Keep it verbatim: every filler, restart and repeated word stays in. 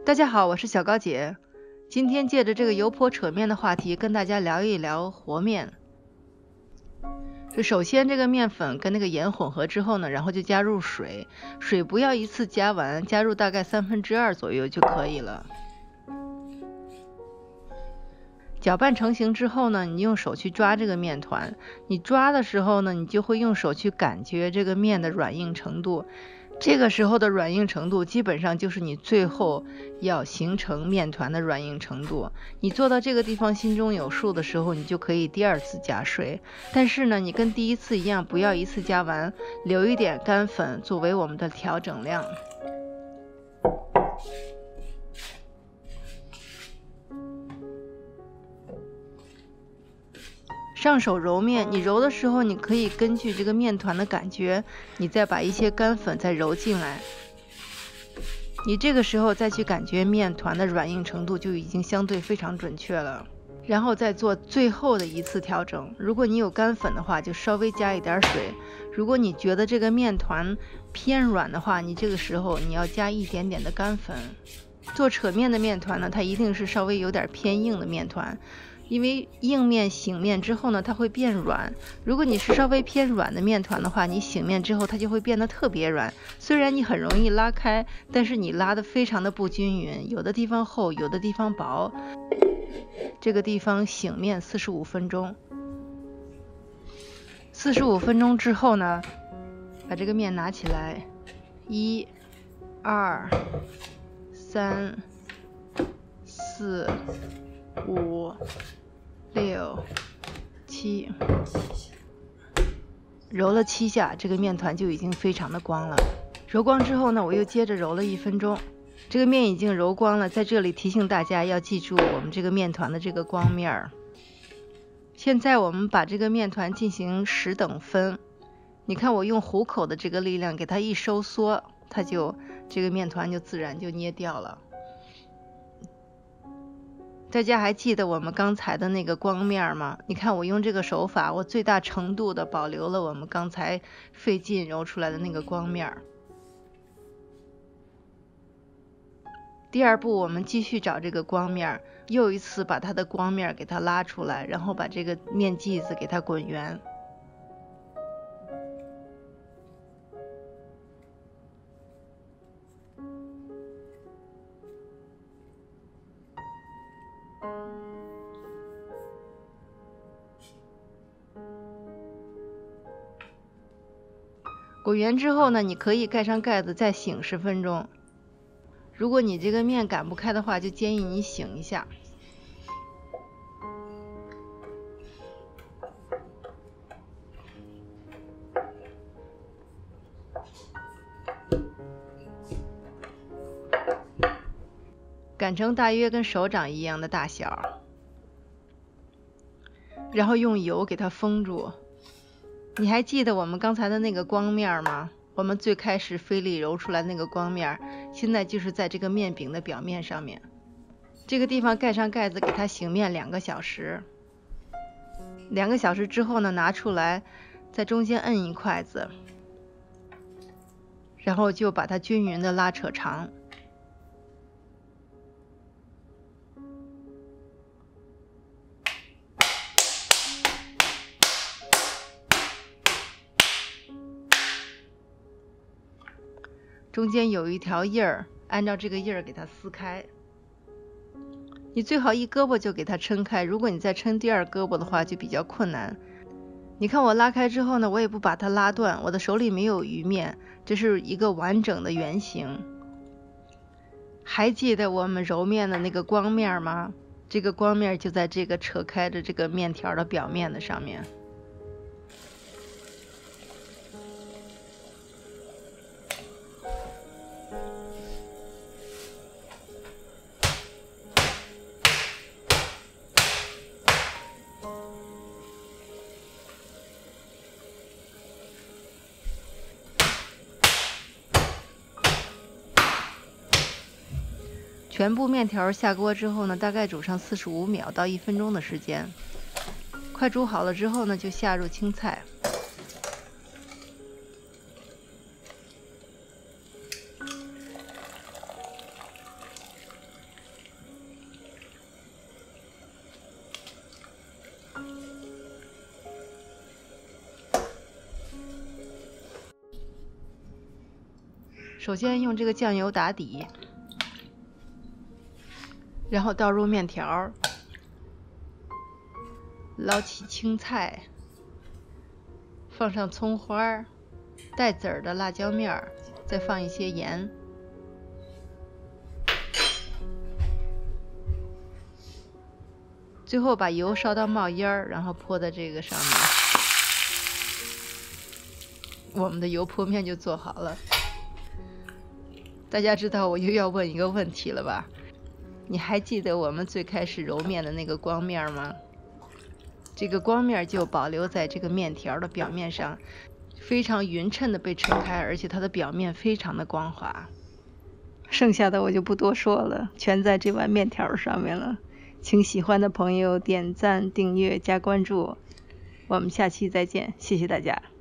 大家好，我是小高姐。今天借着这个油泼扯面的话题，跟大家聊一聊和面。就首先这个面粉跟那个盐混合之后呢，然后就加入水，水不要一次加完，加入大概三分之二左右就可以了。搅拌成型之后呢，你用手去抓这个面团，你抓的时候呢，你就会用手去感觉这个面的软硬程度。这个时候的软硬程度基本上就是你最后要形成面团的软硬程度。你做到这个地方心中有数的时候，你就可以第二次加水。但是呢，你跟第一次一样，不要一次加完，留一点干粉作为我们的调整量。上手揉面，你揉的时候，你可以根据这个面团的感觉，你再把一些干粉再揉进来。你这个时候再去感觉面团的软硬程度，就已经相对非常准确了。然后再做最后的一次调整。如果你有干粉的话，就稍微加一点水。如果你觉得这个面团偏软的话，你这个时候你要加一点点的干粉。做扯面的面团呢，它一定是稍微有点偏硬的面团。因为硬面醒面之后呢，它会变软。如果你是稍微偏软的面团的话，你醒面之后它就会变得特别软。虽然你很容易拉开，但是你拉得非常的不均匀，有的地方厚，有的地方薄。这个地方醒面四十五分钟。四十五分钟之后呢，把这个面拿起来，一、二、三、四、五、六、七，揉了七下，这个面团就已经非常的光了。揉光之后呢，我又接着揉了一分钟，这个面已经揉光了。在这里提醒大家要记住我们这个面团的这个光面儿。现在我们把这个面团进行十等分，你看我用虎口的这个力量给它一收缩，它就这个面团就自然就捏掉了。大家还记得我们刚才的那个光面吗？你看我用这个手法，我最大程度的保留了我们刚才费劲揉出来的那个光面。第二步，我们继续找这个光面，又一次把它的光面给它拉出来，然后把这个面剂子给它滚圆。滚圆之后呢，你可以盖上盖子再醒十分钟。如果你这个面擀不开的话，就建议你醒一下。擀成大约跟手掌一样的大小，然后用油给它封住。你还记得我们刚才的那个光面吗？我们最开始费力揉出来那个光面，现在就是在这个面饼的表面上面。这个地方盖上盖子，给它醒面两个小时。两个小时之后呢，拿出来，在中间摁一筷子，然后就把它均匀的拉扯长。中间有一条印儿，按照这个印儿给它撕开。你最好一胳膊就给它抻开，如果你再抻第二胳膊的话就比较困难。你看我拉开之后呢，我也不把它拉断，我的手里没有余面，这是一个完整的圆形。还记得我们揉面的那个光面吗？这个光面就在这个扯开的这个面条的表面的上面。全部面条下锅之后呢，大概煮上四十五秒到一分钟的时间。快煮好了之后呢，就下入青菜。 首先用这个酱油打底，然后倒入面条，捞起青菜，放上葱花、带籽儿的辣椒面，再放一些盐。最后把油烧到冒烟，然后泼在这个上面，我们的油泼面就做好了。大家知道我又要问一个问题了吧？你还记得我们最开始揉面的那个光面吗？这个光面就保留在这个面条的表面上，非常匀称的被撑开，而且它的表面非常的光滑。剩下的我就不多说了，全在这碗面条上面了。请喜欢的朋友点赞、订阅、加关注，我们下期再见，谢谢大家。